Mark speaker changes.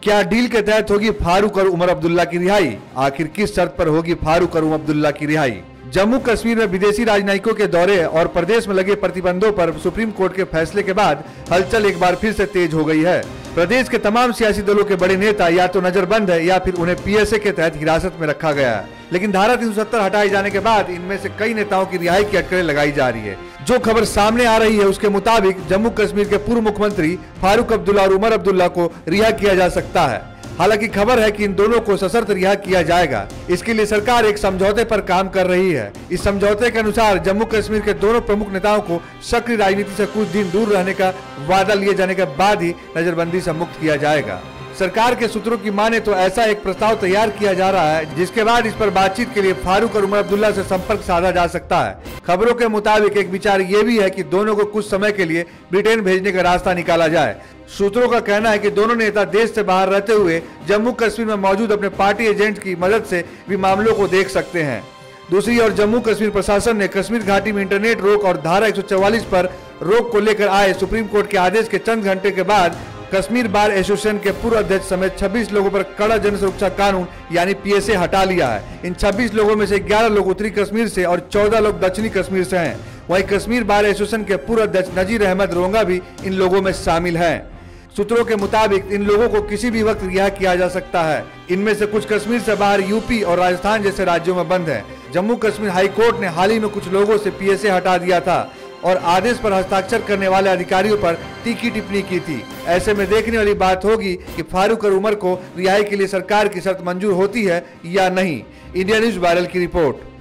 Speaker 1: क्या डील के तहत होगी फारूक और उमर अब्दुल्ला की रिहाई? आखिर किस शर्त पर होगी फारूक और उमर अब्दुल्ला की रिहाई? जम्मू कश्मीर में विदेशी राजनयिकों के दौरे और प्रदेश में लगे प्रतिबंधों पर सुप्रीम कोर्ट के फैसले के बाद हलचल एक बार फिर से तेज हो गई है। प्रदेश के तमाम सियासी दलों के बड़े नेता या तो नजरबंद है या फिर उन्हें पीएसए के तहत हिरासत में रखा गया है। लेकिन धारा 370 हटाए जाने के बाद इनमें से कई नेताओं की रिहाई की अटकलें लगाई जा रही है। जो खबर सामने आ रही है उसके मुताबिक जम्मू कश्मीर के पूर्व मुख्यमंत्री फारूक अब्दुल्ला और उमर अब्दुल्ला को रिहा किया जा सकता है। हालांकि खबर है कि इन दोनों को सशर्त रिहा किया जाएगा। इसके लिए सरकार एक समझौते पर काम कर रही है। इस समझौते के अनुसार जम्मू कश्मीर के दोनों प्रमुख नेताओं को सक्रिय राजनीति से कुछ दिन दूर रहने का वादा लिए जाने के बाद ही नजरबंदी से मुक्त किया जाएगा। सरकार के सूत्रों की माने तो ऐसा एक प्रस्ताव तैयार किया जा रहा है जिसके बाद इस पर बातचीत के लिए फारूक और उमर अब्दुल्ला से संपर्क साधा जा सकता है। खबरों के मुताबिक एक विचार ये भी है कि दोनों को कुछ समय के लिए ब्रिटेन भेजने का रास्ता निकाला जाए। सूत्रों का कहना है कि दोनों नेता देश से बाहर रहते हुए जम्मू कश्मीर में मौजूद अपने पार्टी एजेंट की मदद से भी मामलों को देख सकते हैं। दूसरी ओर जम्मू कश्मीर प्रशासन ने कश्मीर घाटी में इंटरनेट रोक और धारा 144 पर रोक को लेकर आए सुप्रीम कोर्ट के आदेश के चंद घंटे के बाद कश्मीर बार एसोसिएशन के पूर्व अध्यक्ष समेत 26 लोगों पर कड़ा जन सुरक्षा कानून यानी पीएसए हटा लिया है। इन 26 लोगों में से 11 लोग उत्तरी कश्मीर से और 14 लोग दक्षिणी कश्मीर से हैं। वहीं कश्मीर बार एसोसिएशन के पूर्व अध्यक्ष नजीर अहमद रोंगा भी इन लोगों में शामिल हैं। सूत्रों के मुताबिक इन लोगों को किसी भी वक्त रिहा किया जा सकता है। इनमें से कुछ कश्मीर से बाहर यूपी और राजस्थान जैसे राज्यों में बंद हैं। जम्मू कश्मीर हाई कोर्ट ने हाल ही में कुछ लोगों से पीएसए हटा दिया था और आदेश पर हस्ताक्षर करने वाले अधिकारियों पर तीखी टिप्पणी की थी। ऐसे में देखने वाली बात होगी कि फारूक और उमर को रिहाई के लिए सरकार की शर्त मंजूर होती है या नहीं। इंडिया न्यूज वायरल की रिपोर्ट।